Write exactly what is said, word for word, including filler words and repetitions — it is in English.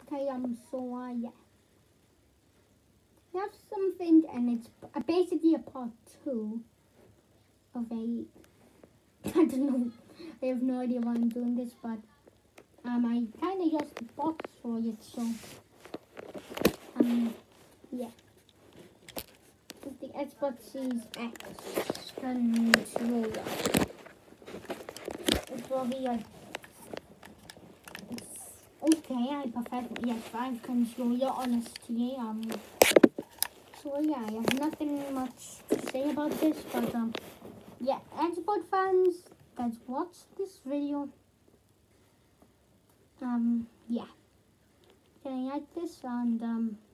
Okay, um, so, uh, yeah. We have something, and it's basically a part two of a, I don't know, I have no idea why I'm doing this, but, um, I kind of used the box for it, so, um, yeah. The Xbox Series X controller. It's probably like, it's okay, I prefer the P S five controller, honestly, um, so yeah, I have nothing much to say about this, but, um, yeah, Xbox fans that watch this video, um, yeah, can I like this, and, um,